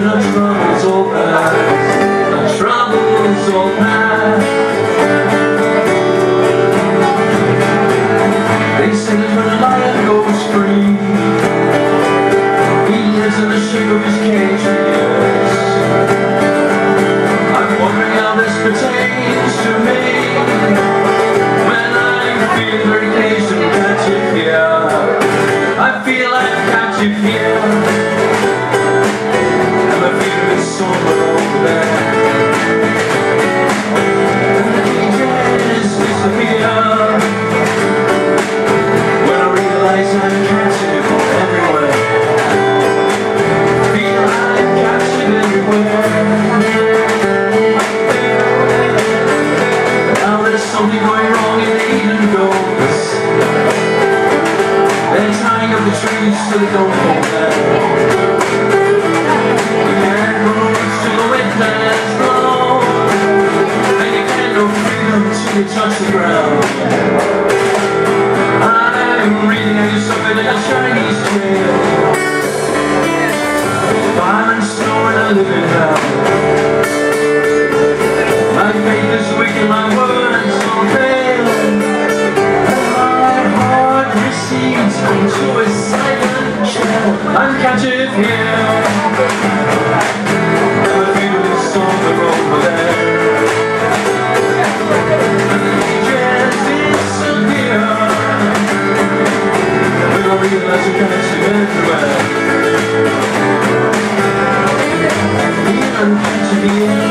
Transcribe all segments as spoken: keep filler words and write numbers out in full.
when our troubles all pass, our troubles all pass. They say that when a lion goes free, he lives in the shape of his cage for years. I'm wondering how this pertains to me, when I'm feeling very caged and captive here. I feel like captive here, and I feel it's somewhere over there. And the cages disappear when I realize I'm captive everywhere. Feel like captive everywhere. Now there's something going wrong in the Eden goes. They're tying up the trees so they don't fall down. You can't go roots till the wetlands blow, and you can't know freedom till you touch the ground. I'm reading how you suffered in a Chinese tale, fire and snow and a living hell. My faith is weak and my words don't fail, and my heart recedes into a silent shell. I'm captive here, and I feel this somewhere over there. And the cages disappear when I realize I'm captive everywhere. I'm captive here.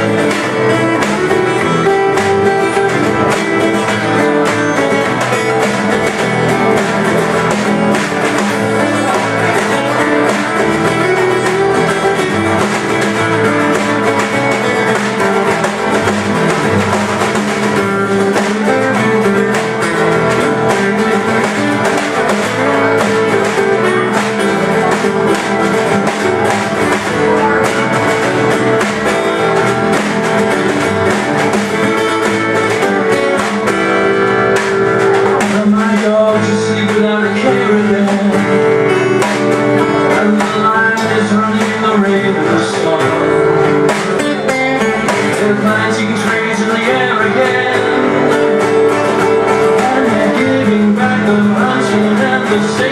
Planting trees in the air again, and they're giving back the mountain and the sea.